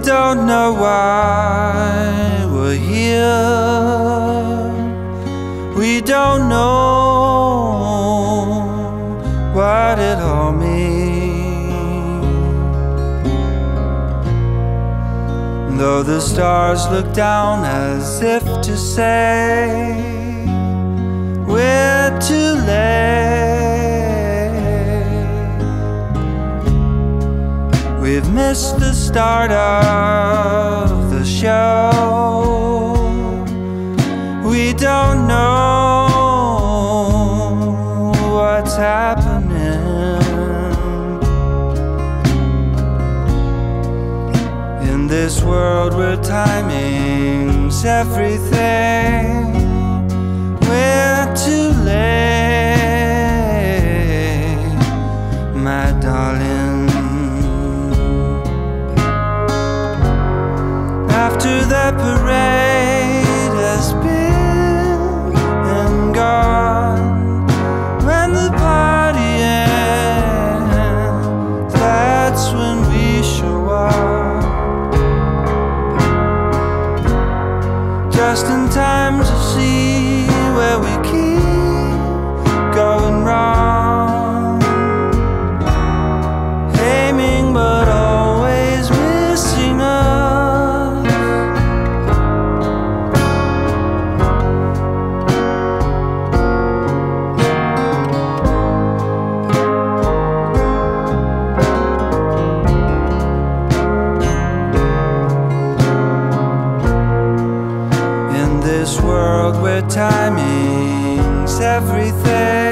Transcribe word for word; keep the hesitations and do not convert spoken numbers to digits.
don't know why we're here. We don't know what it all means. Though the stars look down as if to say we're too late. We've missed the start of the show. We don't know what's happening. In this world where timing's everything, we're too late, my darling. After the parade has been and gone, when the party ends, that's when we show up, just in time to see where we keep going wrong, aiming but always missing us. In this world where timing's everything,